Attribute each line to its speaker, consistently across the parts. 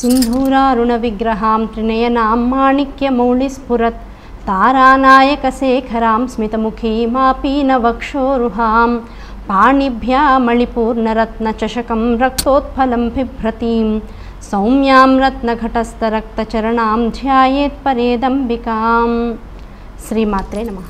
Speaker 1: సింధూరారుణ విగ్రహాం త్రినయనాం మాణిక్యమౌళిస్ఫురత్ తారానాయకశేఖరాం స్మితముఖీమాపీనవక్షోరుహాం పాణిభ్యా మణిపూర్ణరత్నచషకం రక్తోత్ఫలం బిభ్రతీం సౌమ్యాం రత్నఘటస్థరక్తచరణాం ధ్యాయేత్పరేదంబికాం. శ్రీమాత్రే నమః.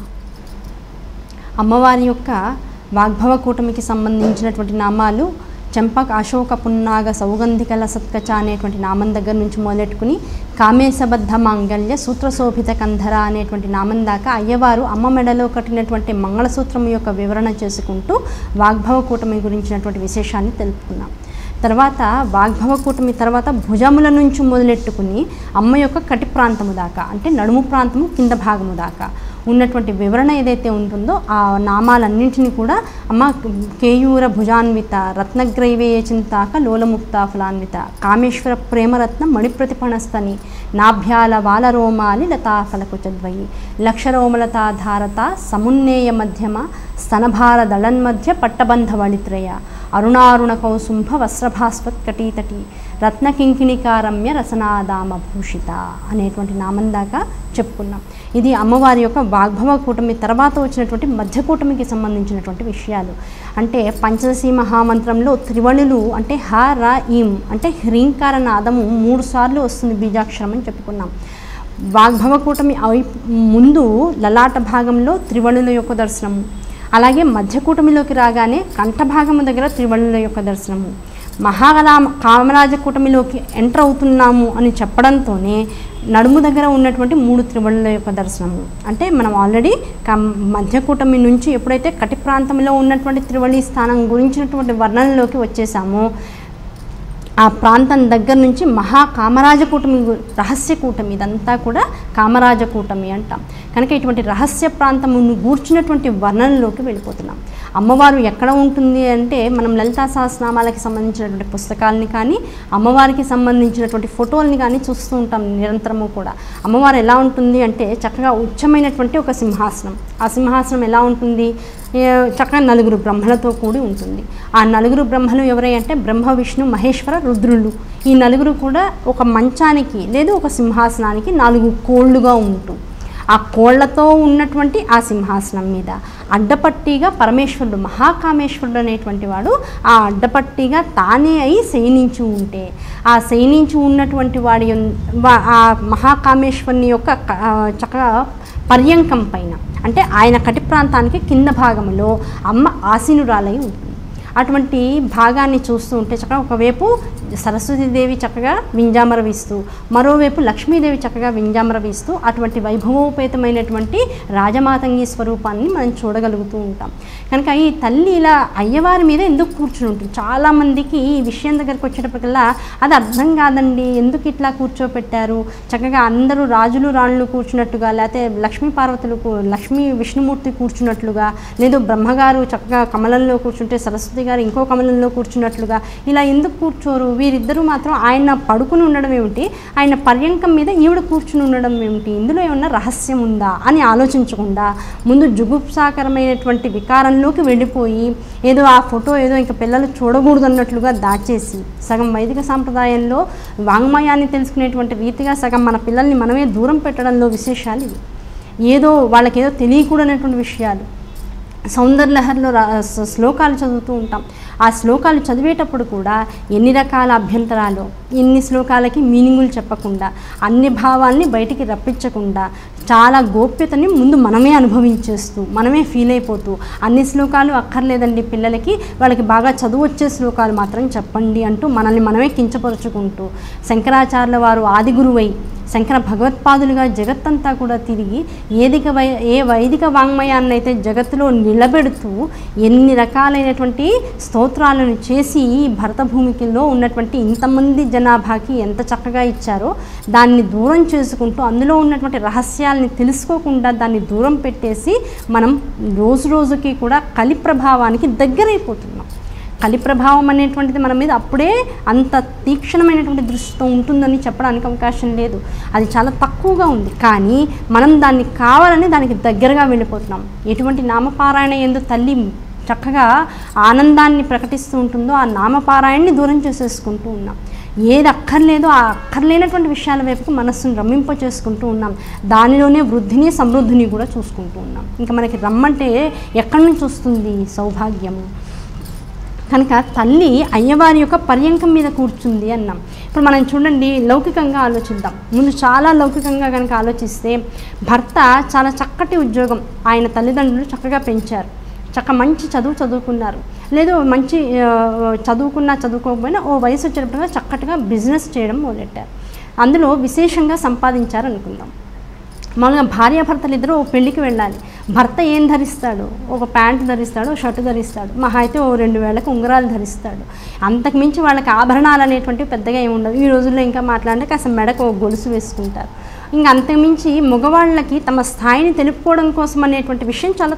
Speaker 1: అమ్మవారి యొక్క వాగ్భవ కూటమికి సంబంధించినటువంటి నామాలు చంపక అశోక పున్నాగ సౌగంధికల సత్కచ అనేటువంటి నామం దగ్గర నుంచి మొదలెట్టుకుని కామేశబద్ధ మాంగళ్య సూత్రశోభిత కంధర అనేటువంటి నామం దాకా అయ్యవారు అమ్మ మెడలో కట్టినటువంటి మంగళసూత్రం యొక్క వివరణ చేసుకుంటూ వాగ్భవ కూటమి గురించినటువంటి విశేషాన్ని తెలుపుకున్నాం. తర్వాత వాగ్భవ కూటమి తర్వాత భుజముల నుంచి మొదలెట్టుకుని అమ్మ యొక్క కటి ప్రాంతము దాకా అంటే నడుము ప్రాంతము కింద భాగము దాకా ఉన్నటువంటి వివరణ ఏదైతే ఉంటుందో ఆ నామాలన్నింటినీ కూడా అమ్మ కేయూర భుజాన్విత రత్నగ్రైవేయ చింతాక లోలముక్త ఫలాన్విత కామేశ్వర ప్రేమరత్న మణిప్రతిపణస్తని నాభ్యాల వాలరోమాలి లతాఫలకుచద్వయి లక్షరోమలతాధారత సమున్నేయ మధ్యమ స్తనభార దళన్మధ్య పట్టబంధ వళిత్రయ అరుణారుణ కౌసుంభ వస్త్రభాస్వత్ కటీతటి రత్నకింకిణికారమ్య రసనాదామ భూషిత అనేటువంటి నామం దాకా చెప్పుకున్నాం. ఇది అమ్మవారి యొక్క వాగ్భవ కూటమి తర్వాత వచ్చినటువంటి మధ్యకూటమికి సంబంధించినటువంటి విషయాలు. అంటే పంచదశి మహామంత్రంలో త్రివళులు అంటే హ ర ఈం అంటే హ్రీంకార నాదము 3 సార్లు వస్తుంది బీజాక్షరం అని చెప్పుకున్నాం. వాగ్భవ కూటమి ముందు లలాట భాగంలో త్రివళుల యొక్క దర్శనము, అలాగే మధ్యకూటమిలోకి రాగానే కంఠభాగము దగ్గర త్రివళుల యొక్క దర్శనము, కామరాజ కూటమిలోకి ఎంటర్ అవుతున్నాము అని చెప్పడంతోనే నడుము దగ్గర ఉన్నటువంటి 3 త్రివళుల యొక్క దర్శనము. అంటే మనం ఆల్రెడీ మధ్యకూటమి నుంచి ఎప్పుడైతే కటి ప్రాంతంలో ఉన్నటువంటి త్రివళి స్థానం గురించినటువంటి వర్ణనలోకి వచ్చేసామో ఆ ప్రాంతం దగ్గర నుంచి మహాకామరాజ కూటమి రహస్య కూటమి ఇదంతా కూడా కామరాజ కూటమి అంటాం. కనుక ఇటువంటి రహస్య ప్రాంతమును గూర్చినటువంటి వర్ణనలోకి వెళ్ళిపోతున్నాం. అమ్మవారు ఎక్కడ ఉంటుంది అంటే మనం లలితా సహస్రనామాలకి సంబంధించినటువంటి పుస్తకాలని కానీ అమ్మవారికి సంబంధించినటువంటి ఫోటోలని కానీ చూస్తూ ఉంటాం నిరంతరము కూడా. అమ్మవారు ఎలా ఉంటుంది అంటే చక్కగా ఉచ్చమైనటువంటి ఒక సింహాసనం. ఆ సింహాసనం ఎలా ఉంటుంది, చక్కగా 4 బ్రహ్మలతో కూడి ఉంటుంది. ఆ 4 బ్రహ్మలు ఎవరై అంటే బ్రహ్మ విష్ణు మహేశ్వర రుద్రులు. ఈ 4 కూడా ఒక మంచానికి లేదు ఒక సింహాసనానికి 4 కోళ్ళుగా ఉంటూ ఆ కోళ్లతో ఉన్నటువంటి ఆ సింహాసనం మీద అడ్డపట్టిగా పరమేశ్వరుడు మహాకామేశ్వరుడు అనేటువంటి వాడు ఆ అడ్డపట్టిగా తానే అయి శయనించి ఉంటే ఆ శయనించి ఉన్నటువంటి వాడి ఆ మహాకామేశ్వరుని యొక్క చక్కగా పర్యంకం పైన అంటే ఆయన కటి ప్రాంతానికి కింద భాగంలో అమ్మ ఆసీనురాలై ఉంటుంది. అటువంటి భాగాన్ని చూస్తూ ఉంటే చక్కగా ఒకవైపు సరస్వతీదేవి చక్కగా వింజామర వీస్తూ మరోవైపు లక్ష్మీదేవి చక్కగా వింజామర వీస్తూ అటువంటి వైభవోపేతమైనటువంటి రాజమాతంగి స్వరూపాన్ని మనం చూడగలుగుతూ ఉంటాం. కనుక ఈ తల్లి ఇలా అయ్యవారి మీద ఎందుకు కూర్చుని ఉంటుంది, చాలామందికి ఈ విషయం దగ్గరికి వచ్చేటప్పటికల్లా అది అర్థం కాదండి, ఎందుకు ఇట్లా కూర్చోపెట్టారు, చక్కగా అందరూ రాజులు రాణులు కూర్చున్నట్టుగా లేకపోతే లక్ష్మీ పార్వతులు లక్ష్మీ విష్ణుమూర్తి కూర్చున్నట్లుగా లేదు బ్రహ్మగారు చక్కగా కమలంలో కూర్చుంటే సరస్వతి గారు ఇంకో కమలంలో కూర్చున్నట్లుగా ఇలా ఎందుకు కూర్చోరు, వీరిద్దరూ మాత్రం ఆయన పడుకుని ఉండడం ఏమిటి, ఆయన పర్యంకం మీద ఈవిడ కూర్చుని ఉండడం ఏమిటి, ఇందులో ఏమన్నా రహస్యం ఉందా అని ఆలోచించకుండా ముందు జుగుప్సాకరమైనటువంటి వికారంలోకి వెళ్ళిపోయి ఏదో ఆ ఫోటో ఏదో ఇంకా పిల్లలు చూడకూడదు అన్నట్లుగా దాచేసి సగం వైదిక సాంప్రదాయంలో వాంగ్మయాన్ని తెలుసుకునేటువంటి రీతిగా సగం మన పిల్లల్ని మనమే దూరం పెట్టడంలో విశేషాలు ఇవి. ఏదో వాళ్ళకేదో తెలియకూడనటువంటి విషయాలు. సౌందర్యలహరిలో శ్లోకాలు చదువుతూ ఉంటాం. ఆ శ్లోకాలు చదివేటప్పుడు కూడా ఎన్ని రకాల అభ్యంతరాలు, ఎన్ని శ్లోకాలకి మీనింగులు చెప్పకుండా అన్ని భావాల్ని బయటికి రప్పించకుండా చాలా గోప్యతని ముందు మనమే అనుభవించేస్తూ మనమే ఫీల్ అయిపోతూ అన్ని శ్లోకాలు అక్కర్లేదండి పిల్లలకి, వాళ్ళకి బాగా చదువు వచ్చే శ్లోకాలు మాత్రం చెప్పండి అంటూ మనల్ని మనమే కించపరుచుకుంటూ శంకరాచార్యుల వారు ఆది గురువై శంకర భగవత్పాదులుగా జగత్తంతా కూడా తిరిగి ఏ వైదిక వాంగ్మయాన్ని అయితే జగత్తులో నిలబెడుతూ ఎన్ని రకాలైనటువంటి స్తోత్రాలను చేసి భరత భూమికిలో ఉన్నటువంటి ఇంతమంది జనాభాకి ఎంత చక్కగా ఇచ్చారో దాన్ని దూరం చేసుకుంటూ అందులో ఉన్నటువంటి రహస్యాల్ని తెలుసుకోకుండా దాన్ని దూరం పెట్టేసి మనం రోజు రోజుకి కూడా కలి ప్రభావానికి దగ్గరైపోతున్నాం. కలి ప్రభావం అనేటువంటిది మన మీద అప్పుడే అంత తీక్షణమైనటువంటి దృష్టితో ఉంటుందని చెప్పడానికి అవకాశం లేదు, అది చాలా తక్కువగా ఉంది. కానీ మనం దాన్ని కావాలని దానికి దగ్గరగా వెళ్ళిపోతున్నాం. ఎటువంటి నామపారాయణ యందు తల్లి చక్కగా ఆనందాన్ని ప్రకటిస్తూ ఉంటుందో ఆ నామపారాయణని దూరం చేసేసుకుంటూ ఉన్నాం. ఏది అక్కర్లేదో ఆ అక్కర్లేనటువంటి విషయాల వైపుకు మనస్సును రమ్మింప చేసుకుంటూ ఉన్నాం. దానిలోనే వృద్ధిని సమృద్ధిని కూడా చూసుకుంటూ ఉన్నాం. ఇంకా మనకి రమ్మంటే ఎక్కడి నుంచి వస్తుంది సౌభాగ్యము? కనుక తల్లి అయ్యవారి యొక్క పర్యంకం మీద కూర్చుంది అన్నాం. ఇప్పుడు మనం చూడండి, లౌకికంగా ఆలోచిద్దాం. ముందు చాలా లౌకికంగా కనుక ఆలోచిస్తే, భర్త చాలా చక్కటి ఉద్యోగం, ఆయన తల్లిదండ్రులు చక్కగా పెంచారు, మంచి చదువుకున్నారు, లేదు మంచి చదువుకోకపోయినా ఓ వయసు వచ్చేటప్పుడు చక్కటిగా బిజినెస్ చేయడం మొదలెట్టారు, అందులో విశేషంగా సంపాదించారు అనుకుందాం. మామూలుగా భార్యాభర్తలు ఇద్దరు ఓ పెళ్ళికి వెళ్ళాలి. భర్త ఏం ధరిస్తాడు? ఒక ప్యాంటు ధరిస్తాడు, షర్టు ధరిస్తాడు, మహా అయితే ఓ 2000కి ఉంగరాలు ధరిస్తాడు. అంతకుమించి వాళ్ళకి ఆభరణాలు అనేటువంటివి పెద్దగా ఏమి ఉండదు. ఈ రోజుల్లో ఇంకా మాట్లాడితే కాస్త మెడకు ఒక గొలుసు వేసుకుంటారు. ఇంకా అంతకుమించి మగవాళ్ళకి తమ స్థాయిని తెలుపుకోవడం కోసం అనేటువంటి విషయం చాలా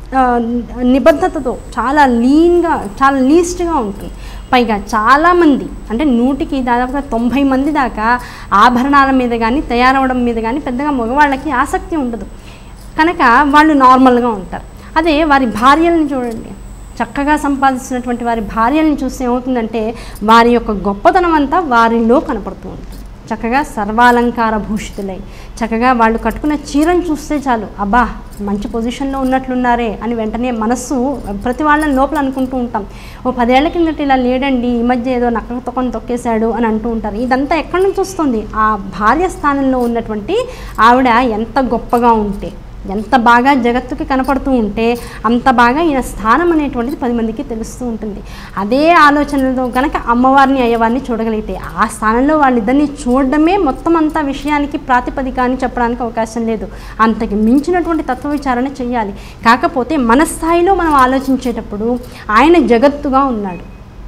Speaker 1: నిబద్ధతతో, చాలా లీన్గా, చాలా లీస్ట్గా ఉంటుంది. పైగా చాలామంది, అంటే 100కి దాదాపుగా 90 మంది దాకా ఆభరణాల మీద కానీ తయారవడం మీద కానీ పెద్దగా మగవాళ్ళకి ఆసక్తి ఉండదు. కనుక వాళ్ళు నార్మల్గా ఉంటారు. అదే వారి భార్యలను చూడండి, చక్కగా సంపాదించినటువంటి వారి భార్యలను చూస్తే ఏమవుతుందంటే వారి యొక్క గొప్పతనం అంతా వారిలో కనపడుతూ ఉంటుంది. చక్కగా సర్వాలంకార భూషితులై చక్కగా వాళ్ళు కట్టుకున్న చీరను చూస్తే చాలు, అబ్బా మంచి పొజిషన్లో ఉన్నట్లున్నారే అని వెంటనే మనస్సు ప్రతి వాళ్ళని లోపల అనుకుంటూ ఉంటాం. ఓ 10 ఏళ్ల కిందట ఇలా లేడండి, ఈ మధ్య ఏదో నక్కతొక్కని తొక్కేశాడు అని అంటూ ఉంటారు. ఇదంతా ఎక్కడి నుంచి వస్తుంది? ఆ భార్య స్థానంలో ఉన్నటువంటి ఆవిడ ఎంత గొప్పగా ఉంటే, ఎంత బాగా జగత్తుకి కనపడుతూ ఉంటే అంత బాగా ఈయన స్థానం అనేటువంటిది 10 మందికి తెలుస్తూ ఉంటుంది. అదే ఆలోచనలతో కనుక అమ్మవారిని అయ్యవారిని చూడగలిగితే ఆ స్థానంలో వాళ్ళిద్దరిని చూడడమే మొత్తం అంతా విషయానికి ప్రాతిపదిక అని చెప్పడానికి అవకాశం లేదు. అంతకి మించినటువంటి తత్వ విచారణ చేయాలి. కాకపోతే మన స్థాయిలో మనం ఆలోచించేటప్పుడు ఆయన జగత్తుగా ఉన్నాడు.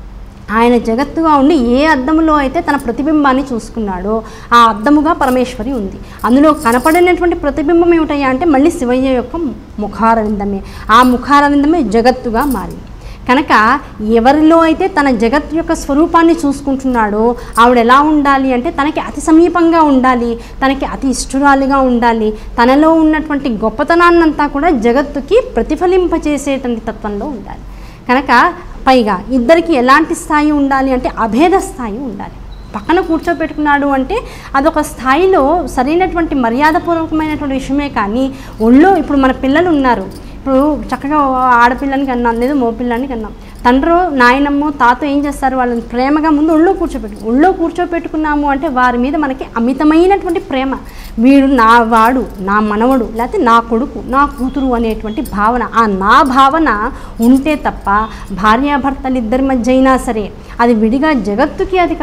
Speaker 1: ఆయన జగత్తుగా ఉండి ఏ అద్దములో అయితే తన ప్రతిబింబాన్ని చూసుకున్నాడో ఆ అద్దముగా పరమేశ్వరి ఉంది. అందులో కనపడినటువంటి ప్రతిబింబం ఏమిటయ్యా అంటే మళ్ళీ శివయ్య యొక్క ముఖారవిందమే. ఆ ముఖారవిందమే జగత్తుగా మారింది. కనుక ఎవరిలో అయితే తన జగత్తు యొక్క స్వరూపాన్ని చూసుకుంటున్నాడో ఆవిడ ఎలా ఉండాలి అంటే తనకి అతి సమీపంగా ఉండాలి, తనకి అతి ఇష్టరాలుగా ఉండాలి, తనలో ఉన్నటువంటి గొప్పతనాన్నంతా కూడా జగత్తుకి ప్రతిఫలింపచేసేటువంటి తత్వంలో ఉండాలి. కనుక పైగా ఇద్దరికి ఎలాంటి స్థాయి ఉండాలి అంటే అభేద స్థాయి ఉండాలి. పక్కన కూర్చోబెట్టుకున్నాడు అంటే అదొక స్థాయిలో సరైనటువంటి మర్యాదపూర్వకమైనటువంటి విషయమే. కానీ ఒళ్ళో ఇప్పుడు మన పిల్లలు ఉన్నారు, ఇప్పుడు చక్కగా ఆడపిల్లని కన్నాం, లేదు మగపిల్లని కన్నాం, తండ్రో నాయనమ్మో తాత ఏం చేస్తారు? వాళ్ళని ప్రేమగా ముందు ఒళ్ళో కూర్చోపెట్టుకున్నాము అంటే వారి మీద మనకి అమితమైనటువంటి ప్రేమ. వీడు నా వాడు, నా మనవడు, లేకపోతే నా కొడుకు, నా కూతురు అనేటువంటి భావన, ఆ నా భావన ఉంటే తప్ప భార్యాభర్తలు ఇద్దరి మధ్య అయినా సరే అది విడిగా జగత్తుకి అది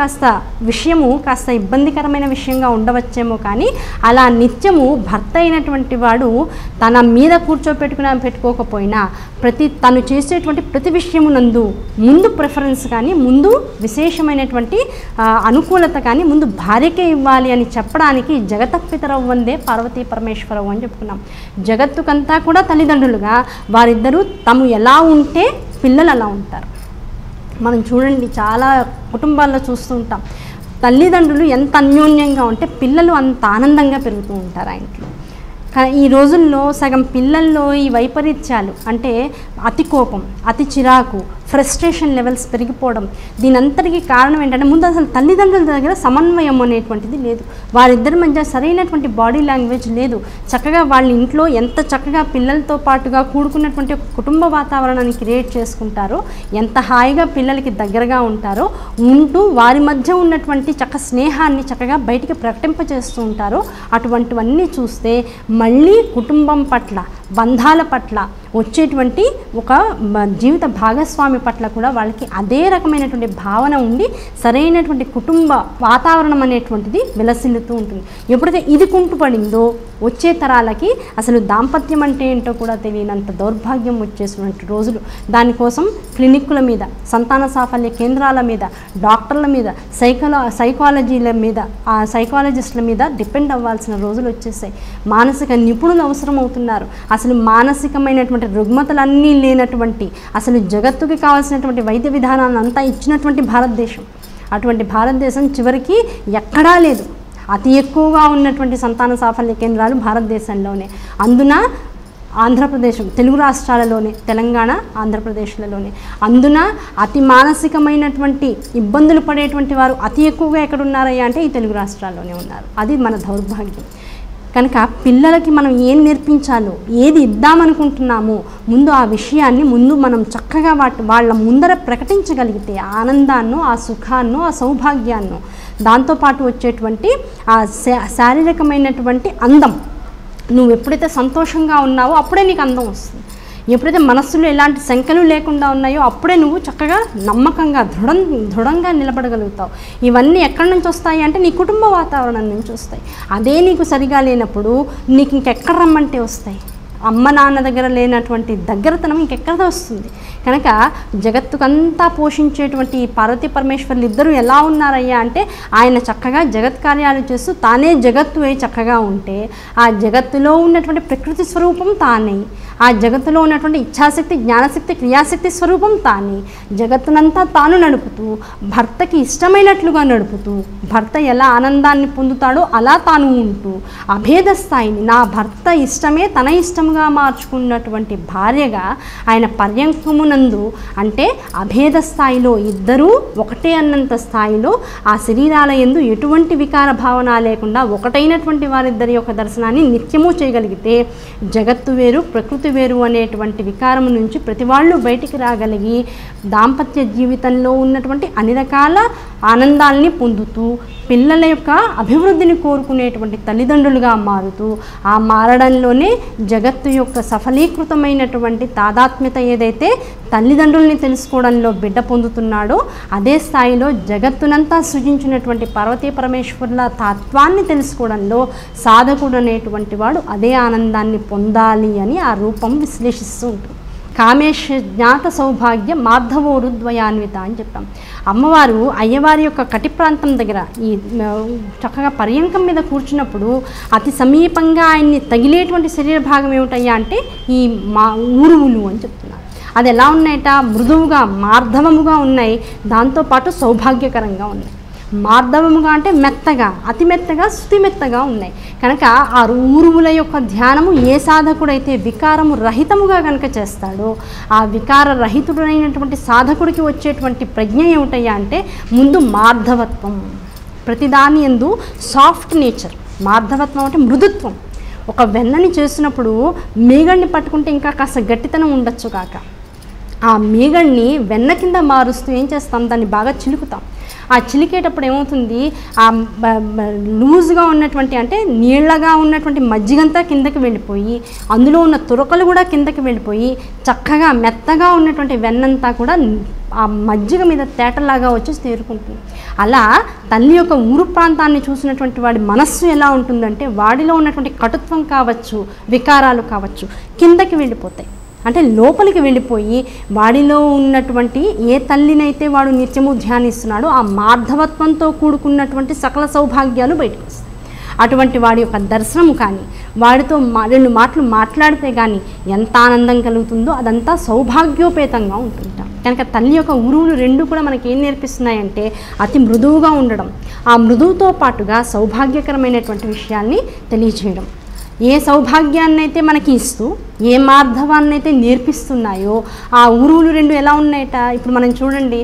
Speaker 1: కాస్త ఇబ్బందికరమైన విషయంగా ఉండవచ్చేమో. కానీ అలా నిత్యము భర్త అయినటువంటి వాడు తన మీద పెట్టుకోకపోయినా తను చేసేటువంటి ప్రతి విషయము నందు ముందు ప్రిఫరెన్స్ కానీ, ముందు విశేషమైనటువంటి అనుకూలత కానీ ముందు భార్యకే ఇవ్వాలి అని చెప్పడానికి జగతపితరవు వందే పార్వతీ పరమేశ్వరవు అని చెప్పుకున్నాం. జగత్తుకంతా కూడా తల్లిదండ్రులుగా వారిద్దరూ తాము ఎలా ఉంటే పిల్లలు అలా ఉంటారు. మనం చూడండి, చాలా కుటుంబాల్లో చూస్తూ ఉంటాం, తల్లిదండ్రులు ఎంత అన్యోన్యంగా ఉంటే పిల్లలు అంత ఆనందంగా పెరుగుతూ ఉంటారు ఆ ఇంట్లో. ఈ రోజుల్లో సగం పిల్లల్లో ఈ వైపరీత్యాలు అంటే అతి కోపం, అతి చిరాకు, ఫ్రస్ట్రేషన్ లెవెల్స్ పెరిగిపోవడం, దీనంతటికీ కారణం ఏంటంటే ముందు అసలు తల్లిదండ్రుల దగ్గర సమన్వయం అనేటువంటిది లేదు. వారిద్దరి మధ్య సరైనటువంటి బాడీ లాంగ్వేజ్ లేదు. చక్కగా వాళ్ళ ఇంట్లో ఎంత చక్కగా పిల్లలతో పాటుగా కూడుకున్నటువంటి ఒక కుటుంబ వాతావరణాన్ని క్రియేట్ చేసుకుంటారో, ఎంత హాయిగా పిల్లలకి దగ్గరగా ఉంటారో, ఉంటూ వారి మధ్య ఉన్నటువంటి స్నేహాన్ని చక్కగా బయటికి ప్రకటింపచేస్తూ ఉంటారో, అటువంటివన్నీ చూస్తే మళ్ళీ కుటుంబం పట్ల, బంధాల పట్ల, వచ్చేటువంటి ఒక జీవిత భాగస్వామి పట్ల కూడా వాళ్ళకి అదే రకమైనటువంటి భావన ఉండి సరైనటువంటి కుటుంబ వాతావరణం అనేటువంటిది విలసిల్లుతూ ఉంటుంది. ఎప్పుడైతే ఇది కుంటుపడిందో వచ్చే తరాలకి అసలు దాంపత్యం అంటే ఏంటో కూడా తెలియనంత దౌర్భాగ్యం వచ్చేసినటువంటి రోజులు. దానికోసం క్లినిక్కుల మీద, సంతాన సాఫల్య కేంద్రాల మీద, డాక్టర్ల మీద, సైకాలజీల మీద, ఆ సైకాలజిస్టుల మీద డిపెండ్ అవ్వాల్సిన రోజులు వచ్చేసాయి. మానసిక నిపుణులు అవసరం అవుతున్నారు. అసలు మానసికమైనటువంటి రుగ్మతలన్నీ లేనటువంటి, అసలు జగత్తుకి కావాల్సినటువంటి వైద్య విధానాన్ని అంతా ఇచ్చినటువంటి భారతదేశం. అటువంటి భారతదేశం చివరికి ఎక్కడా లేదు. అతి ఎక్కువగా ఉన్నటువంటి సంతాన సాఫల్య కేంద్రాలు భారతదేశంలోనే. అందున ఆంధ్రప్రదేశ్, తెలుగు రాష్ట్రాలలోనే, తెలంగాణ ఆంధ్రప్రదేశ్లలోనే. అందున అతి మానసికమైనటువంటి ఇబ్బందులు పడేటువంటి వారు అతి ఎక్కువగా ఎక్కడున్నారయ్యా అంటే ఈ తెలుగు రాష్ట్రాల్లోనే ఉన్నారు. అది మన దౌర్భాగ్యం. కనుక పిల్లలకి మనం ఏం నేర్పించాలో, ఏది ఇద్దామనుకుంటున్నామో ముందు ఆ విషయాన్ని మనం చక్కగా వాళ్ళ ముందర ప్రకటించగలిగితే ఆనందాన్నో, ఆ సుఖాన్నో, ఆ సౌభాగ్యాన్నో, దాంతోపాటు వచ్చేటువంటి ఆ శారీరకమైనటువంటి అందం, నువ్వు ఎప్పుడైతే సంతోషంగా ఉన్నావో అప్పుడే నీకు అందం వస్తుంది. ఎప్పుడైతే మనస్సులో ఎలాంటి శంకలు లేకుండా ఉన్నాయో అప్పుడే నువ్వు చక్కగా నమ్మకంగా దృఢంగా నిలబడగలుగుతావు. ఇవన్నీ ఎక్కడి నుంచి వస్తాయి అంటే నీ కుటుంబ వాతావరణం నుంచి వస్తాయి. అదే నీకు సరిగా లేనప్పుడు నీకు ఇంకెక్కడ రమ్మంటే వస్తాయి. అమ్మ నాన్న దగ్గర లేనటువంటి దగ్గరతనం ఇంకెక్కడ వస్తుంది. కనుక జగత్తుకంతా పోషించేటువంటి ఈ పార్వతీ పరమేశ్వర్లు ఇద్దరు ఎలా ఉన్నారయ్యా అంటే ఆయన చక్కగా జగత్ కార్యాలు చేస్తూ తానే జగత్తు అయి చక్కగా ఉంటే ఆ జగత్తులో ఉన్నటువంటి ప్రకృతి స్వరూపం తానే, ఆ జగత్తులో ఉన్నటువంటి ఇచ్ఛాశక్తి, జ్ఞానశక్తి, క్రియాశక్తి స్వరూపం తానే, జగత్తునంతా తాను నడుపుతూ భర్తకి ఇష్టమైనట్లుగా నడుపుతూ భర్త ఎలా ఆనందాన్ని పొందుతాడో అలా తాను ఉంటూ అభేద స్థాయిని నా భర్త ఇష్టమే తన ఇష్టముగా మార్చుకున్నటువంటి భార్యగా ఆయన పర్యంకమునందు అంటే అభేద స్థాయిలో ఇద్దరూ ఒకటే అన్నంత స్థాయిలో ఆ శరీరాల యందు ఎటువంటి వికార భావన లేకుండా ఒకటైనటువంటి వారిద్దరి యొక్క దర్శనాన్ని నిత్యము చేయగలిగితే జగత్తు వేరు ప్రకృతి వేరు అనేటువంటి వికారం నుంచి ప్రతి వాళ్ళు బయటికి రాగలిగి దాంపత్య జీవితంలో ఉన్నటువంటి అన్ని రకాల ఆనందాల్ని పొందుతూ పిల్లల యొక్క అభివృద్ధిని కోరుకునేటువంటి తల్లిదండ్రులుగా మారుతూ ఆ మారడంలోనే జగత్తు యొక్క సఫలీకృతమైనటువంటి తాదాత్మ్యత ఏదైతే తల్లిదండ్రుల్ని తెలుసుకోవడంలో బిడ్డ పొందుతున్నాడో అదే స్థాయిలో జగత్తునంతా సృజించినటువంటి పార్వతీ పరమేశ్వరుల తత్వాన్ని తెలుసుకోవడంలో సాధకుడు అనేటువంటి వాడు అదే ఆనందాన్ని పొందాలి అని ఆ రూపం విశ్లేషిస్తూ ఉంటుంది. కామేశ జ్ఞాత సౌభాగ్య మాధవోరు ద్వయాన్విత అని చెప్పాం. అమ్మవారు అయ్యవారి యొక్క కటి ప్రాంతం దగ్గర ఈ చక్కగా పర్యంకం మీద కూర్చున్నప్పుడు అతి సమీపంగా ఆయన్ని తగిలేటువంటి శరీర భాగం ఏమిటయ్యా అంటే ఈ ఊరువులు అని చెప్తున్నారు. అది ఎలా ఉన్నాయట, మృదువుగా మార్ధవముగా ఉన్నాయి, దాంతోపాటు సౌభాగ్యకరంగా ఉన్నాయి. మార్ధవముగా అంటే మెత్తగా, అతి మెత్తగా, శృతి మెత్తగా ఉన్నాయి. కనుక ఆ ఊరువుల యొక్క ధ్యానము ఏ సాధకుడైతే వికారము రహితముగా కనుక చేస్తాడో ఆ వికార రహితుడైనటువంటి సాధకుడికి వచ్చేటువంటి ప్రజ్ఞ ఏమిటయ్యా అంటే ముందు మార్ధవత్వం, ప్రతిదాని యందు సాఫ్ట్ నేచర్. మార్ధవత్వం అంటే మృదుత్వం. ఒక వెన్నని చేసినప్పుడు మీగడిని పట్టుకుంటే ఇంకా కాస్త గట్టితనం ఉండొచ్చు కాక ఆ మీగడిని వెన్న కింద మారుస్తూ ఏం చేస్తాం, దాన్ని బాగా చిలుకుతాం. ఆ చిలికేటప్పుడు ఏమవుతుంది, ఆ లూజ్గా ఉన్నటువంటి అంటే నీళ్ళగా ఉన్నటువంటి మజ్జిగంతా కిందకి వెళ్ళిపోయి అందులో ఉన్న తురకలు కూడా కిందకి వెళ్ళిపోయి చక్కగా మెత్తగా ఉన్నటువంటి వెన్నంతా కూడా ఆ మజ్జిగ మీద తేటలాగా వచ్చి తేరుకుంటుంది. అలా తల్లి యొక్క ఊరు ప్రాంతాన్ని చూసినటువంటి వాడి మనస్సు ఎలా ఉంటుందంటే వాడిలో ఉన్నటువంటి కటుత్వం కావచ్చు, వికారాలు కావచ్చు కిందకి వెళ్ళిపోతాయి. అంటే లోపలికి వెళ్ళిపోయి వాడిలో ఉన్నటువంటి ఏ తల్లినైతే వాడు నిత్యము ధ్యానిస్తున్నాడో ఆ మార్ధవత్వంతో కూడుకున్నటువంటి సకల సౌభాగ్యాలు బయటకు వస్తాయి. అటువంటి వాడి యొక్క దర్శనము కానీ వాడితో రెండు మాటలు మాట్లాడితే కానీ ఎంత ఆనందం కలుగుతుందో అదంతా సౌభాగ్యోపేతంగా ఉంటుంట. కనుక తల్లి యొక్క ఉరువులు రెండు కూడా మనకి ఏం నేర్పిస్తున్నాయంటే అతి మృదువుగా ఉండడం, ఆ మృదువుతో పాటుగా సౌభాగ్యకరమైనటువంటి విషయాన్ని తెలియజేయడం. ఏ సౌభాగ్యాన్నైతే మనకి ఇస్తూ ఏ మార్ధవాన్నైతే నేర్పిస్తున్నాయో ఆ ఉరువులు రెండు ఎలా ఉన్నాయట. ఇప్పుడు మనం చూడండి,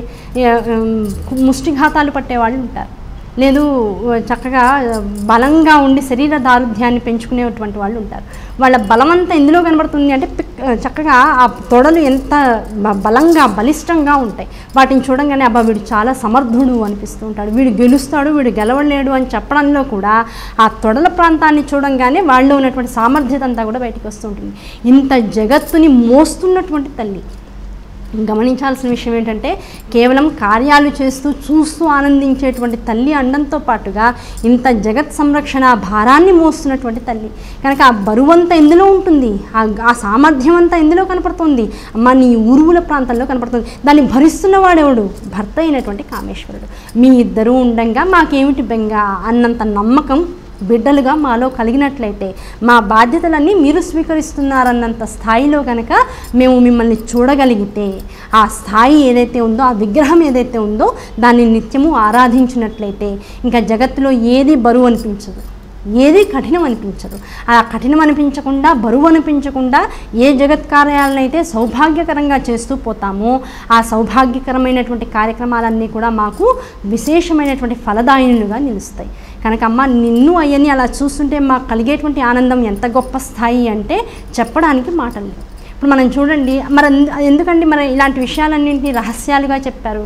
Speaker 1: ముష్టిఘాతాలు పట్టేవాళ్ళు ఉంటారు, లేదు చక్కగా బలంగా ఉండి శరీర దారుఢ్యాన్ని పెంచుకునేటువంటి వాళ్ళు ఉంటారు. వాళ్ళ బలమంతా ఎందులో కనబడుతుంది అంటే చక్కగా ఆ తొడలు ఎంత బలంగా బలిష్టంగా ఉంటాయి. వాటిని చూడంగానే అబ్బా వీడు చాలా సమర్థుడు అనిపిస్తూ ఉంటాడు, వీడు గెలుస్తాడు, వీడు గెలవలేడు అని చెప్పడంలో కూడా ఆ తొడల ప్రాంతాన్ని చూడంగానే వాళ్ళలో ఉన్నటువంటి సామర్థ్యత అంతా కూడా బయటకు వస్తూ ఉంటుంది. ఇంత జగత్తుని మోస్తున్నటువంటి తల్లి. గమనించాల్సిన విషయం ఏంటంటే కేవలం కార్యాలు చేస్తూ చూస్తూ ఆనందించేటువంటి తల్లి అండంతో పాటుగా ఇంత జగత్ సంరక్షణ భారాన్ని మోస్తున్నటువంటి తల్లి. కనుక ఆ బరువంతా ఎందులో ఉంటుంది, ఆ సామర్థ్యం అంతా ఎందులో కనపడుతుంది, అమ్మ నీ ఊరువుల ప్రాంతంలో కనపడుతుంది. దాన్ని భరిస్తున్నవాడెవడు, భర్త అయినటువంటి కామేశ్వరుడు. మీ ఇద్దరూ ఉండంగా మాకేమిటి బెంగ అన్నంత నమ్మకం బిడ్డలుగా మాలో కలిగినట్లయితే మా బాధ్యతలన్నీ మీరు స్వీకరిస్తున్నారన్నంత స్థాయిలో కనుక మేము మిమ్మల్ని చూడగలిగితే ఆ స్థాయి ఏదైతే ఉందో, ఆ విగ్రహం ఏదైతే ఉందో దాన్ని నిత్యము ఆరాధించినట్లయితే ఇంకా జగత్తులో ఏది బరువు అనిపించదు. ఏది కఠినం అనిపించదు. ఆ కఠినం అనిపించకుండా, బరువు అనిపించకుండా ఏ జగత్ కార్యాలను అయితే సౌభాగ్యకరంగా చేస్తూ పోతామో ఆ సౌభాగ్యకరమైనటువంటి కార్యక్రమాలన్నీ కూడా మాకు విశేషమైనటువంటి ఫలదాయినులుగా నిలుస్తాయి. కనుక అమ్మ నిన్ను అయ్యని అలా చూస్తుంటే మాకు కలిగేటువంటి ఆనందం ఎంత గొప్ప స్థాయి అంటే చెప్పడానికి మాటలు లేవు. ఇప్పుడు మనం చూడండి, మరి ఎందుకండి మరి ఇలాంటి విషయాలన్నింటినీ రహస్యాలుగా చెప్పారు.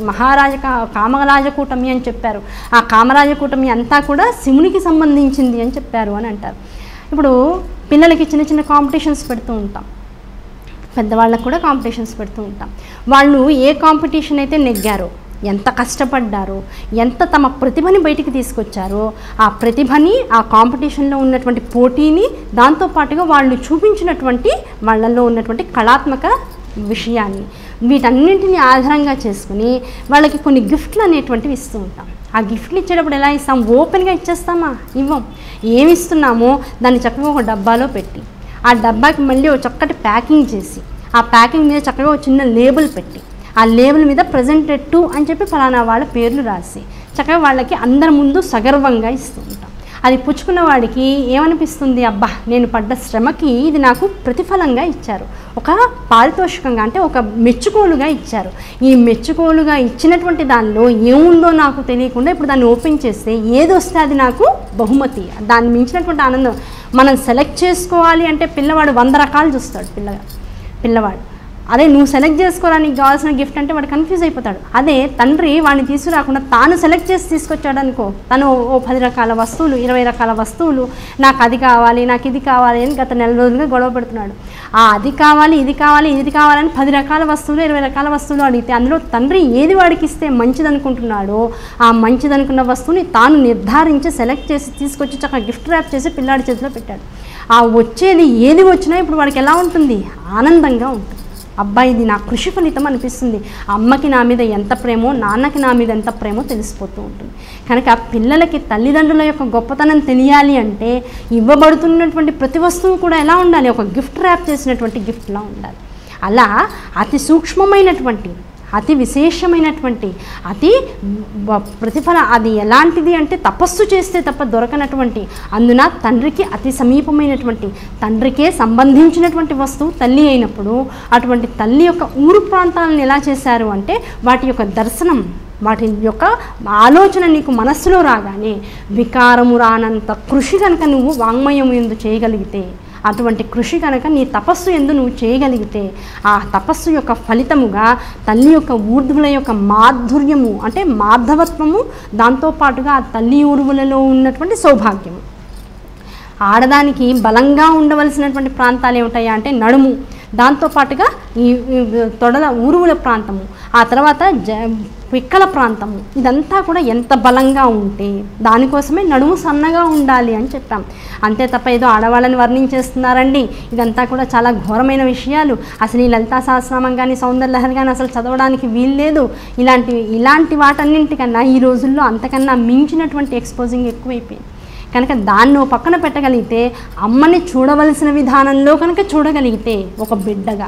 Speaker 1: కామరాజకూటమి అని చెప్పారు. ఆ కామరాజకూటమి అంతా కూడా శివునికి సంబంధించింది అని చెప్పారు అని అంటారు. ఇప్పుడు పిల్లలకి చిన్న చిన్న కాంపిటీషన్స్ పెడుతూ ఉంటాం, పెద్దవాళ్ళకు కూడా కాంపిటీషన్స్ పెడుతూ ఉంటాం. వాళ్ళు ఏ కాంపిటీషన్ అయితే నెగ్గారో, ఎంత కష్టపడ్డారో, ఎంత తమ ప్రతిభని బయటికి తీసుకొచ్చారో, ఆ ప్రతిభని, ఆ కాంపిటీషన్లో ఉన్నటువంటి పోటీని, దాంతోపాటుగా వాళ్ళు చూపించినటువంటి వాళ్ళల్లో ఉన్నటువంటి కళాత్మక విషయాన్ని, వీటన్నింటినీ ఆధారంగా చేసుకుని వాళ్ళకి కొన్ని గిఫ్ట్లు అనేటువంటివి ఇస్తూ ఉంటాం. ఆ గిఫ్ట్లు ఇచ్చేటప్పుడు ఎలా ఇస్తాం? ఓపెన్గా ఇచ్చేస్తామా? ఇవ్వం. ఏమి ఇస్తున్నామో దాన్ని చక్కగా ఒక డబ్బాలో పెట్టి, ఆ డబ్బాకి మళ్ళీ ఒక చక్కటి ప్యాకింగ్ చేసి, ఆ ప్యాకింగ్ మీద చక్కగా ఒక చిన్న లేబుల్ పెట్టి, ఆ లేబుల్ మీద ప్రెజెంటెడ్ టు అని చెప్పి ఫలానా వాళ్ళ పేర్లు రాసి చక్కగా వాళ్ళకి అందరి ముందు సగర్వంగా ఇస్తూ ఉంటాం. అది పుచ్చుకున్న వాడికి ఏమనిపిస్తుంది? అబ్బా, నేను పడ్డ శ్రమకి ఇది నాకు ప్రతిఫలంగా ఇచ్చారు, ఒక పారితోషికంగా, అంటే ఒక మెచ్చుకోలుగా ఇచ్చారు. ఈ మెచ్చుకోలుగా ఇచ్చినటువంటి దానిలో ఏముందో నాకు తెలియకుండా ఇప్పుడు దాన్ని ఓపెన్ చేస్తే ఏది వస్తే అది నాకు బహుమతి. దాన్ని మించినటువంటి ఆనందం మనం సెలెక్ట్ చేసుకోవాలి అంటే పిల్లవాడు 100 రకాలు చూస్తాడు. పిల్లవాడు అదే నువ్వు సెలెక్ట్ చేసుకోరా నీకు కావాల్సిన గిఫ్ట్ అంటే వాడు కన్ఫ్యూజ్ అయిపోతాడు. అదే తండ్రి వాడిని తీసుకురాకుండా తాను సెలెక్ట్ చేసి తీసుకొచ్చాడు అనుకో, తను ఓ 10 రకాల వస్తువులు, 20 రకాల వస్తువులు, నాకు అది కావాలి, నాకు ఇది కావాలి అని గత నెల రోజులుగా గొడవ పెడుతున్నాడు. అది కావాలి, ఇది కావాలి, ఇది కావాలని 10 రకాల వస్తువులు, 20 రకాల వస్తువులు అడిగితే అందులో తండ్రి ఏది వాడికి ఇస్తే మంచిదనుకుంటున్నాడో ఆ మంచిదనుకున్న వస్తువుని తాను నిర్ధారించి సెలెక్ట్ చేసి తీసుకొచ్చి చక్కగా గిఫ్ట్ ర్యాప్ చేసి పిల్లాడి చేతిలో పెట్టాడు. ఆ వచ్చేది ఏది వచ్చినా ఇప్పుడు వాడికి ఎలా ఉంటుంది? ఆనందంగా ఉంటుంది. అబ్బాయి ఇది నా కృషి ఫలితం అనిపిస్తుంది. అమ్మకి నా మీద ఎంత ప్రేమో, నాన్నకి నా మీద ఎంత ప్రేమో తెలిసిపోతూ ఉంటుంది. కనుక పిల్లలకి తల్లిదండ్రుల యొక్క గొప్పతనం తెలియాలి అంటే ఇవ్వబడుతున్నటువంటి ప్రతి వస్తువు కూడా ఎలా ఉండాలి? ఒక గిఫ్ట్ ర్యాప్ చేసినటువంటి గిఫ్ట్లా ఉండాలి. అలా అతి సూక్ష్మమైనటువంటి, అతి విశేషమైనటువంటి, అతి ప్రతిఫల, అది ఎలాంటిది అంటే తపస్సు చేస్తే తప్ప దొరకనటువంటి, అందున తండ్రికి అతి సమీపమైనటువంటి, తండ్రికే సంబంధించినటువంటి వస్తువు తల్లి అయినప్పుడు అటువంటి తల్లి యొక్క ఊరు ప్రాంతాలను ఎలా చేశారు అంటే వాటి యొక్క దర్శనం, వాటి యొక్క ఆలోచన నీకు మనస్సులో రాగానే వికారము రానంత కృషి కనుక నువ్వు వాంగ్మయం ఎందు చేయగలిగితే, అటువంటి కృషి కనుక నీ తపస్సు ఎందు నువ్వు చేయగలిగితే ఆ తపస్సు యొక్క ఫలితముగా తల్లి యొక్క ఊర్ధ్వుల యొక్క మాధుర్యము అంటే మాధవత్వము, దాంతోపాటుగా ఆ తల్లి ఊరువులలో ఉన్నటువంటి సౌభాగ్యము. ఆడదానికి బలంగా ఉండవలసినటువంటి ప్రాంతాలు ఏమిటాయా అంటే నడుము, దాంతోపాటుగా ఈ తొడల ఊరువుల ప్రాంతము, ఆ తర్వాత పిక్కల ప్రాంతము, ఇదంతా కూడా ఎంత బలంగా ఉంటే దానికోసమే నడుము సన్నగా ఉండాలి అని చెప్పాం. అంతే తప్ప ఏదో ఆడవాళ్ళని వర్ణించేస్తున్నారండి. ఇదంతా కూడా చాలా ఘోరమైన విషయాలు. అసలు ఈ లలితా సహస్రనామం కానీ సౌందర్యలహరి కానీ అసలు చదవడానికి వీల్లేదు. ఇలాంటి వాటన్నింటికన్నా ఈ రోజుల్లో అంతకన్నా మించినటువంటి ఎక్స్పోజింగ్ ఎక్కువైపోయింది. కనుక దాన్ని పక్కన పెట్టగలిగితే, అమ్మని చూడవలసిన విధానంలో కనుక చూడగలిగితే ఒక బిడ్డగా,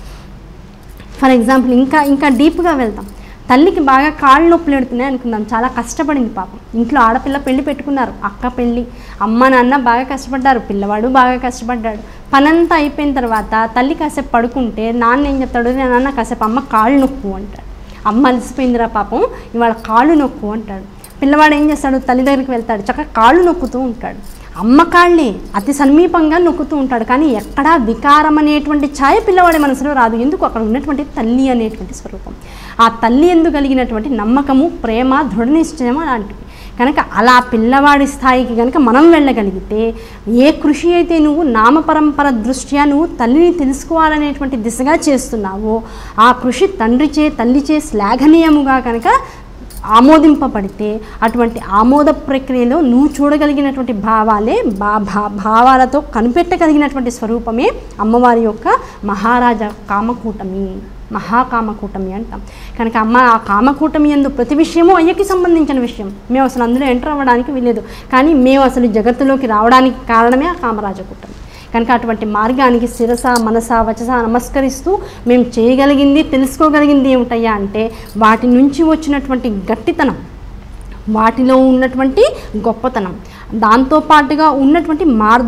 Speaker 1: ఫర్ ఎగ్జాంపుల్ ఇంకా డీప్గా వెళ్తాం. తల్లికి బాగా కాళ్ళు నొప్పులు పెడుతున్నాయి అనుకుందాం, చాలా కష్టపడింది పాపం. ఇంట్లో ఆడపిల్ల పెళ్లి పెట్టుకున్నారు, అక్క పెళ్ళి, అమ్మ నాన్న బాగా కష్టపడ్డారు, పిల్లవాడు బాగా కష్టపడ్డాడు. పనంతా అయిపోయిన తర్వాత తల్లి కాసేపు పడుకుంటే నాన్న ఏం చెప్తాడు? నాన్న కాసేపు అమ్మ కాళ్ళు నొప్పు అంటాడు. అమ్మ అలసిపోయిందిరా పాపం ఇవాళ కాళ్ళు నొప్పు అంటాడు. పిల్లవాడు ఏం చేస్తాడు? తల్లి దగ్గరికి వెళ్తాడు, చక్కగా కాళ్ళు నొక్కుతూ ఉంటాడు. అమ్మ కాళ్ళే అతి సమీపంగా నొక్కుతూ ఉంటాడు. కానీ ఎక్కడా వికారం అనేటువంటి ఛాయ పిల్లవాడి మనసులో రాదు. ఎందుకు? అక్కడ ఉన్నటువంటి తల్లి అనేటువంటి స్వరూపం, ఆ తల్లి ఎందుకు కలిగినటువంటి నమ్మకము, ప్రేమ, దృఢ నిశ్చయం అలాంటివి. కనుక అలా పిల్లవాడి స్థాయికి కనుక మనం వెళ్ళగలిగితే, ఏ కృషి అయితే నువ్వు నామపరంపర దృష్ట్యా నువ్వు తల్లిని తెలుసుకోవాలనేటువంటి దిశగా చేస్తున్నావో ఆ కృషి తండ్రిచే తల్లిచే శ్లాఘనీయముగా కనుక ఆమోదింపబడితే, అటువంటి ఆమోద ప్రక్రియలో నువ్వు చూడగలిగినటువంటి భావాలే భావాలతో కనిపెట్టగలిగినటువంటి స్వరూపమే అమ్మవారి యొక్క మహారాజా కామకూటమి, మహాకామకూటమి అంటాం. కనుక అమ్మ ఆ కామకూటమి యందు ప్రతి విషయము అయ్యకి సంబంధించిన విషయం. మేము అసలు అందులో ఎంటర్ అవ్వడానికి వీలేదు, కానీ మేము అసలు జగత్తులోకి రావడానికి కారణమే ఆ కామరాజకూటమి. కనుక అటువంటి మార్గానికి శిరస మనస వచస నమస్కరిస్తూ మేము చేయగలిగింది, తెలుసుకోగలిగింది ఏమిటయ్యా అంటే వాటి నుంచి వచ్చినటువంటి గట్టితనం, వాటిలో ఉన్నటువంటి గొప్పతనం, దాంతోపాటుగా ఉన్నటువంటి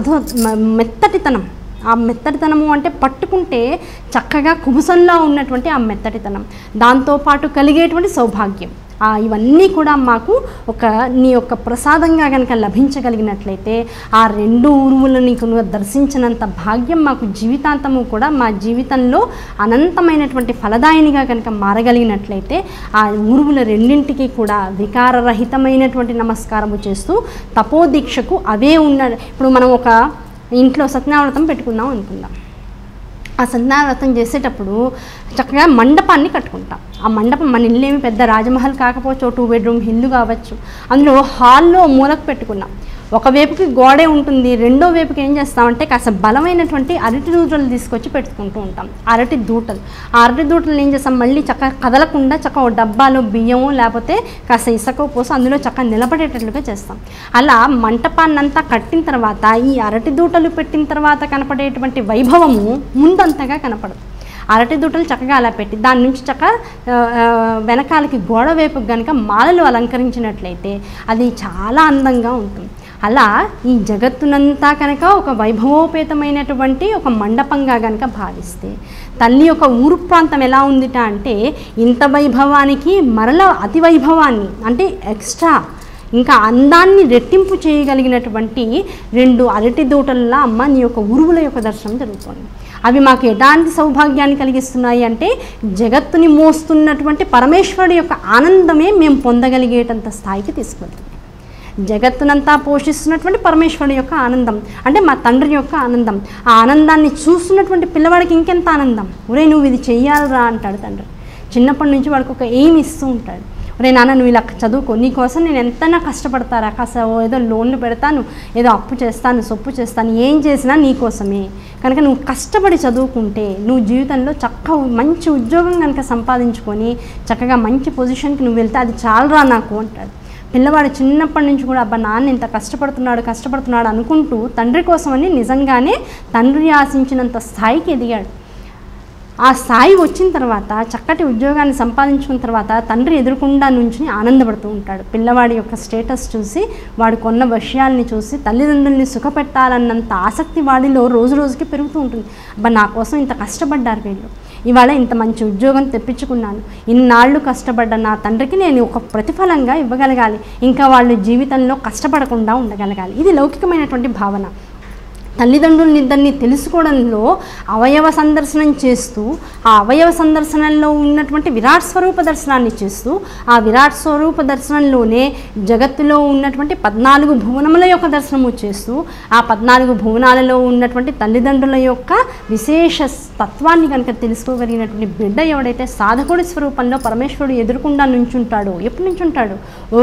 Speaker 1: మెత్తటితనం, ఆ మెత్తటితనము అంటే పట్టుకుంటే చక్కగా కుబుసంలో ఉన్నటువంటి ఆ మెత్తటితనం, దాంతోపాటు కలిగేటువంటి సౌభాగ్యం, ఇవన్నీ కూడా మాకు నీ యొక్క ప్రసాదంగా కనుక లభించగలిగినట్లయితే ఆ 2 ఉరువులను నీకు దర్శించినంత భాగ్యం మాకు జీవితాంతము కూడా మా జీవితంలో అనంతమైనటువంటి ఫలదాయినిగా కనుక మారగలిగినట్లయితే ఆ ఉరువుల రెండింటికి కూడా వికారరహితమైనటువంటి నమస్కారము చేస్తూ తపోదీక్షకు అవే ఉన్న. ఇప్పుడు మనం ఒక ఇంట్లో సత్యనావ్రతం పెట్టుకుందాం అనుకుందాం. ఆ సత్యనావ్రతం చేసేటప్పుడు చక్కగా మండపాన్ని కట్టుకుంటాం. ఆ మండపం మన ఇల్లు ఏమి పెద్ద రాజమహల్ కాకపోవచ్చు, 2 బెడ్రూమ్ ఇల్లు కావచ్చు. అందులో హాల్లో మూలకు పెట్టుకున్నాం. ఒకవైపుకి గోడే ఉంటుంది, రెండో వైపుకి ఏం చేస్తామంటే కాస్త బలమైనటువంటి అరటి దూటలు తీసుకొచ్చి పెట్టుకుంటూ ఉంటాం. అరటి దూటలు, ఆ అరటి దూటలు ఏం చేస్తాం, మళ్ళీ చక్కగా కదలకుండా చక్కగా డబ్బాలో బియ్యము లేకపోతే కాస్త ఇసుక పోసి అందులో చక్కగా నిలబడేటట్లుగా చేస్తాం. అలా మంటపాన్నంతా కట్టిన తర్వాత ఈ అరటి దూటలు పెట్టిన తర్వాత కనపడేటువంటి వైభవము ముందంతగా కనపడదు. అరటి దూటలు చక్కగా అలా పెట్టి దాని నుంచి చక్కగా వెనకాలకి గోడ వైపుకి కనుక మాలలు అలంకరించినట్లయితే అది చాలా అందంగా ఉంటుంది. అలా ఈ జగత్తునంతా కనుక ఒక వైభవోపేతమైనటువంటి ఒక మండపంగా కనుక భావిస్తే తల్లి యొక్క ఊరు ప్రాంతం ఎలా ఉందిట అంటే ఇంత వైభవానికి మరల అతి వైభవాన్ని అంటే ఎక్స్ట్రా ఇంకా అందాన్ని రెట్టింపు చేయగలిగినటువంటి 2 అరటి దూటల్లో అమ్మ నీ యొక్క ఉరువుల యొక్క దర్శనం జరుగుతుంది. అవి మాకు ఎలాంటి సౌభాగ్యాన్ని కలిగిస్తున్నాయి అంటే జగత్తుని మోస్తున్నటువంటి పరమేశ్వరుడి యొక్క ఆనందమే మేము పొందగలిగేటంత స్థాయికి తీసుకెళ్తుంది. జగత్తునంతా పోషిస్తున్నటువంటి పరమేశ్వరుడి యొక్క ఆనందం అంటే మా తండ్రి యొక్క ఆనందం. ఆ ఆనందాన్ని చూస్తున్నటువంటి పిల్లవాడికి ఇంకెంత ఆనందం. ఒరే నువ్వు ఇది చెయ్యాలిరా అంటాడు తండ్రి. చిన్నప్పటి నుంచి వాడికి ఒక ఎయిమ్ ఇస్తూ ఉంటాడు. ఒరే నాన్న నువ్వు ఇలా చదువుకో, నీకోసం నేను ఎంతైనా కష్టపడతారా, కాస్త ఏదో లోన్లు పెడతాను, ఏదో అప్పు చేస్తాను, సొప్పు చేస్తాను, ఏం చేసినా నీకోసమే. కనుక నువ్వు కష్టపడి చదువుకుంటే నువ్వు జీవితంలో చక్కగా మంచి ఉద్యోగం కనుక సంపాదించుకొని చక్కగా మంచి పొజిషన్కి నువ్వు వెళ్తే అది చాలరా నాకు అంటాడు. పిల్లవాడు చిన్నప్పటి నుంచి కూడా అబ్బా నాన్న ఇంత కష్టపడుతున్నాడు అనుకుంటూ తండ్రి కోసమని నిజంగానే తండ్రి ఆశించినంత స్థాయికి ఎదిగాడు. ఆ స్థాయి వచ్చిన తర్వాత చక్కటి ఉద్యోగాన్ని సంపాదించుకున్న తర్వాత తండ్రి ఎదురుకుండా నుంచి ఆనందపడుతూ ఉంటాడు. పిల్లవాడి యొక్క స్టేటస్ చూసి, వాడు కొన్న విషయాల్ని చూసి తల్లిదండ్రుల్ని సుఖపెట్టాలన్నంత ఆసక్తి వాడిలో రోజు రోజుకి పెరుగుతూ ఉంటుంది. అబ్బా నా కోసం ఇంత కష్టపడ్డారు వీళ్ళు, ఇవాళ ఇంత మంచి ఉద్యోగం తెప్పించుకున్నాను, ఇన్నాళ్ళు కష్టపడ్డ నా తండ్రికి నేను ఒక ప్రతిఫలంగా ఇవ్వగలగాలి, ఇంకా వాళ్ళు జీవితంలో కష్టపడకుండా ఉండగలగాలి. ఇది లౌకికమైనటువంటి భావన. తల్లిదండ్రులనిద్దరిని తెలుసుకోవడంలో అవయవ సందర్శనం చేస్తూ ఆ అవయవ సందర్శనంలో ఉన్నటువంటి విరాట్ స్వరూప దర్శనాన్ని చేస్తూ ఆ విరాట్ స్వరూప దర్శనంలోనే జగత్తులో ఉన్నటువంటి 14 భువనముల యొక్క దర్శనము చేస్తూ ఆ 14 భువనాలలో ఉన్నటువంటి తల్లిదండ్రుల యొక్క విశేష తత్వాన్ని కనుక తెలుసుకోగలిగినటువంటి బిడ్డ ఎవడైతే సాధకుడి స్వరూపంలో పరమేశ్వరుడు ఎదురుకుండా నుంచుంటాడో, ఎప్పుడు నుంచుంటాడు,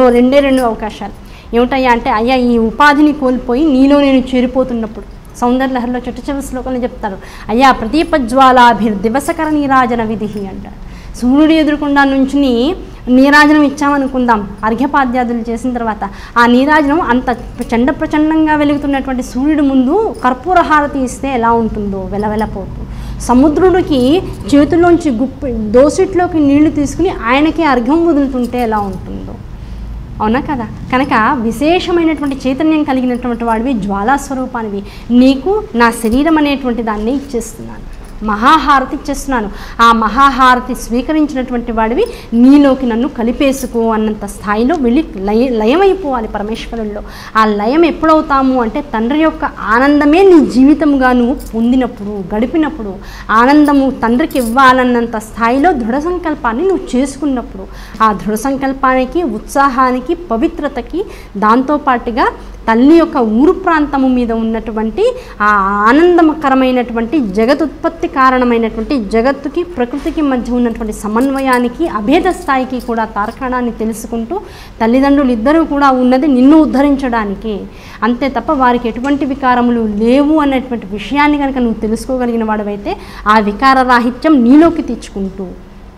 Speaker 1: 2 అవకాశాలు ఏమిటయ్యా అంటే అయ్యా ఈ ఉపాధిని కోల్పోయి నీలో నేను చేరిపోతున్నప్పుడు. సౌందర్యలహరిలో చిట్ట శ్లోకంలో చెప్తారు, అయ్యా ప్రదీపజ్వాలాభిర్దివసకర నీరాజన విధి అంటారు. సూర్యుడు ఎదురుకుండా నుంచి నీరాజనం ఇచ్చామనుకుందాం, అర్ఘ్యపాద్యాదులు చేసిన తర్వాత ఆ నీరాజనం అంత ప్రచండంగా వెలుగుతున్నటువంటి సూర్యుడు ముందు కర్పూర హారతి ఇస్తే ఎలా ఉంటుందో వెలవెలపోతూ, సముద్రుడికి చేతిలోంచి దోసిట్లోకి నీళ్లు తీసుకుని ఆయనకి అర్ఘ్యం వదులుతుంటే ఎలా ఉంటుందో. అవునా కదా? కనుక విశేషమైనటువంటి చైతన్యం కలిగినటువంటి వాడివి, జ్వాలాస్వరూపానివి. నీకు నా శరీరం అనేటువంటి దాన్ని ఇచ్చేస్తున్నాను, మహాహారతి ఇచ్చేస్తున్నాను. ఆ మహాహారతి స్వీకరించినటువంటి వాడివి నీలోకి నన్ను కలిపేసుకో అన్నంత స్థాయిలో వెళ్ళి లయమైపోవాలి పరమేశ్వరుల్లో. ఆ లయం ఎప్పుడవుతాము అంటే తండ్రి యొక్క ఆనందమే నీ జీవితంగా నువ్వు పొందినప్పుడు, గడిపినప్పుడు, ఆనందము తండ్రికి ఇవ్వాలన్నంత స్థాయిలో దృఢ సంకల్పాన్ని నువ్వు చేసుకున్నప్పుడు, ఆ దృఢ సంకల్పానికి, ఉత్సాహానికి, పవిత్రతకి, దాంతోపాటుగా తల్లి యొక్క ఊరు ప్రాంతము మీద ఉన్నటువంటి ఆ ఆనందకరమైనటువంటి జగదుత్పత్తి కారణమైనటువంటి జగత్తుకి ప్రకృతికి మధ్య ఉన్నటువంటి సమన్వయానికి, అభేద స్థాయికి కూడా తార్కాణాన్ని తెలుసుకుంటూ తల్లిదండ్రులు ఇద్దరూ కూడా ఉన్నది నిన్ను ఉద్ధరించడానికి, అంతే తప్ప వారికి ఎటువంటి వికారములు లేవు అన్నటువంటి విషయాన్ని కనుక నువ్వు తెలుసుకోగలిగిన వాడివైతే ఆ వికార రాహిత్యం నీలోకి తెచ్చుకుంటూ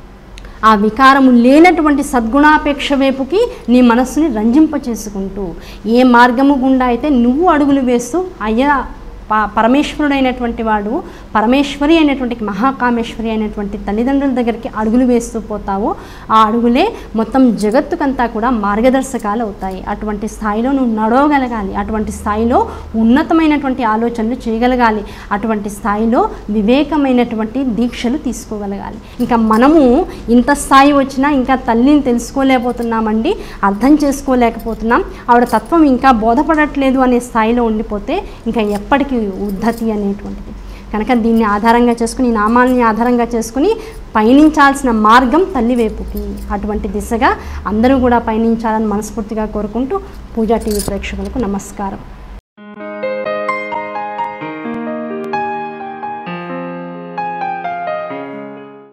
Speaker 1: ఆ వికారము లేనటువంటి సద్గుణాపేక్ష వైపుకి నీ మనస్సుని రంజింప చేసుకుంటూ ఏ మార్గము గుండా అయితే నువ్వు అడుగులు వేస్తూ అయ్యా పరమేశ్వరుడైనటువంటి వాడు, పరమేశ్వరి అయినటువంటి మహాకామేశ్వరి అయినటువంటి తల్లిదండ్రుల దగ్గరికి అడుగులు వేస్తూ పోతావో ఆ అడుగులే మొత్తం జగత్తుకంతా కూడా మార్గదర్శకాలు అవుతాయి. అటువంటి స్థాయిలో నువ్వు నడవగలగాలి, అటువంటి స్థాయిలో ఉన్నతమైనటువంటి ఆలోచనలు చేయగలగాలి, అటువంటి స్థాయిలో వివేకమైనటువంటి దీక్షలు తీసుకోగలగాలి. ఇంకా మనము ఇంత స్థాయి వచ్చినా ఇంకా తల్లిని తెలుసుకోలేకపోతున్నామండి, అర్థం చేసుకోలేకపోతున్నాం, ఆవిడ తత్వం ఇంకా బోధపడట్లేదు అనే స్థాయిలో ఉండిపోతే ఇంకా ఎప్పటికీ ఉద్ధతి అనేటువంటిది. కనుక దీన్ని ఆధారంగా చేసుకుని, నామాల్ని ఆధారంగా చేసుకుని పయనించాల్సిన మార్గం తల్లి వైపుకి, అటువంటి దిశగా అందరూ కూడా పయనించాలని మనస్ఫూర్తిగా కోరుకుంటూ పూజా టీవీ ప్రేక్షకులకు నమస్కారం.